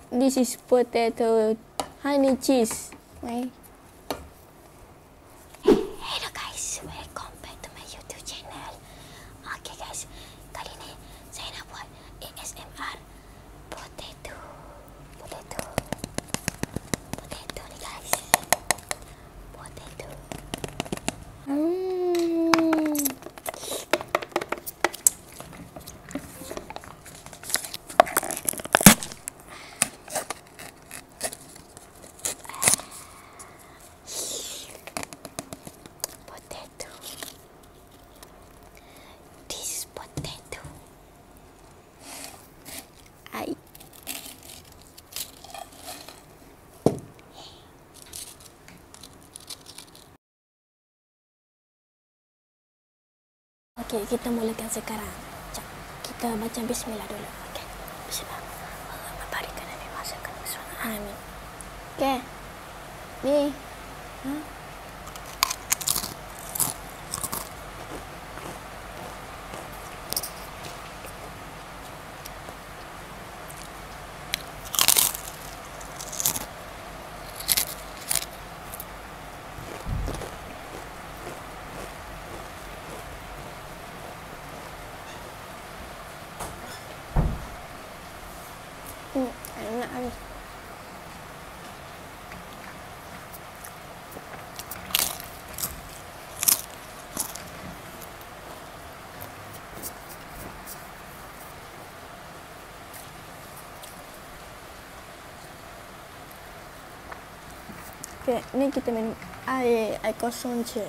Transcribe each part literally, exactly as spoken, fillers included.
This is potato honey cheese. Right? Hello guys, welcome back to my YouTube channel. Okay guys, kali ni saya nak buat A S M R potato. Potato. Potato ni guys. Potato. Hmm. Potato. This potato. Ai. Okey, kita mulakan sekarang. Jom, kita baca bismillah dulu. Okey. Bismillah. Allah memberikan Nabi masukkan ke surga. Amin. Okay. Ni. Ha? Hmm, enak ni. Okay, ni kita minum air, air kosong je.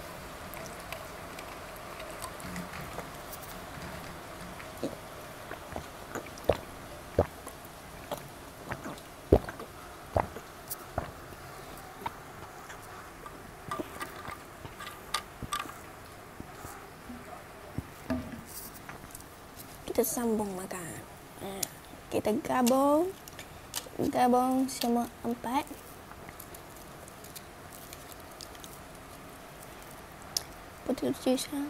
Kita sambung makan. Kita gabung. Gabung semua empat. Potato cheese. Ha?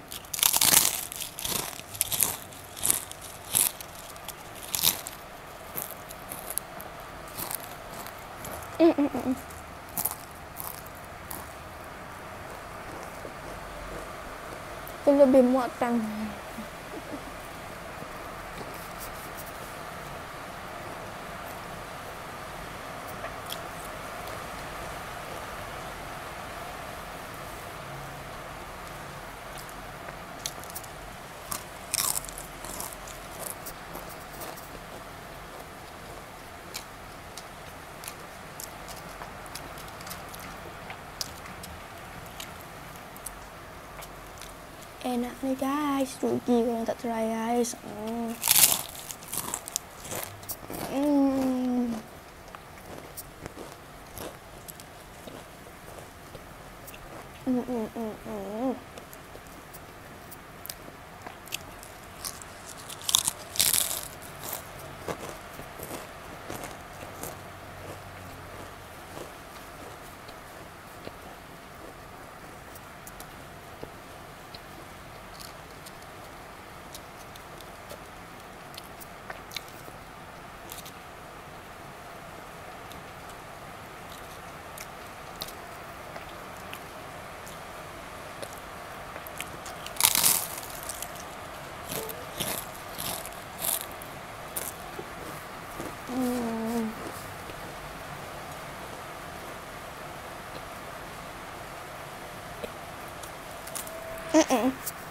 Mm, mm, mm. Itu lebih muatan. Enak ni guys, rugi kalau tak try guys. Hmm. Hmm. Hmm, hmm, hmm, hmm. Hmm. Mm-mm.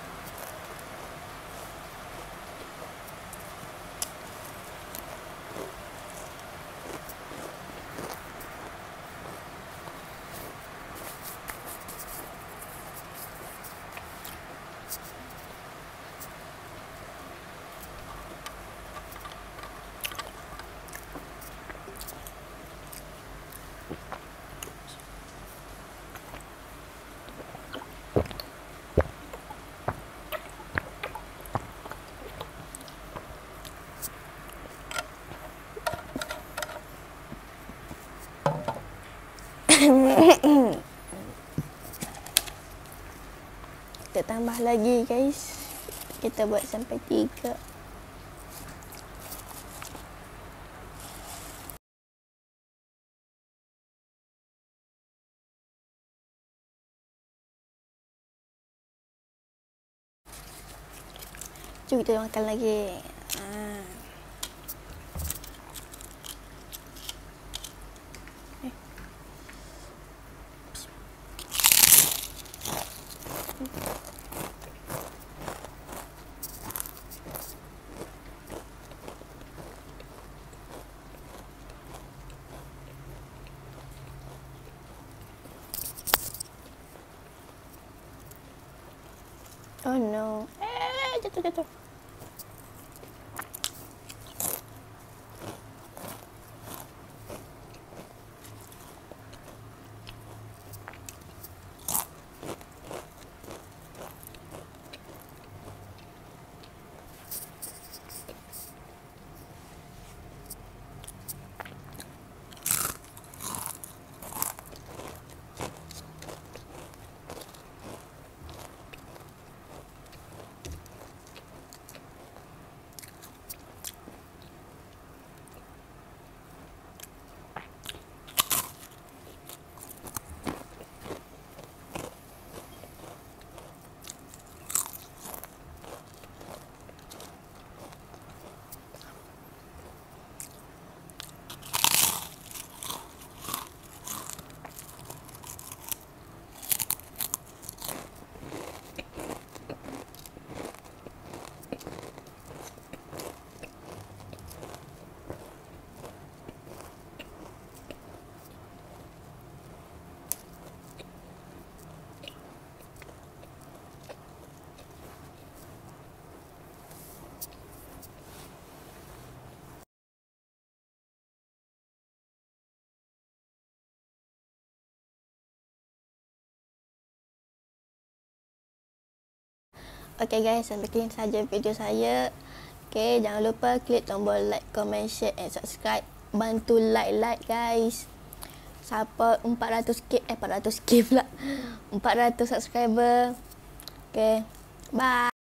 Kita tambah lagi guys. Kita buat sampai tiga. Jom kita makan lagi. Ha. Eh. Oh no. Eh, jatuh jatuh. Okay guys, sampai sini saja video saya. Okay, jangan lupa klik tombol like, comment, share and subscribe. Bantu like-like guys. Siapa empat ratus k, eh empat ratus k pula. empat ratus subscriber. Okay, bye.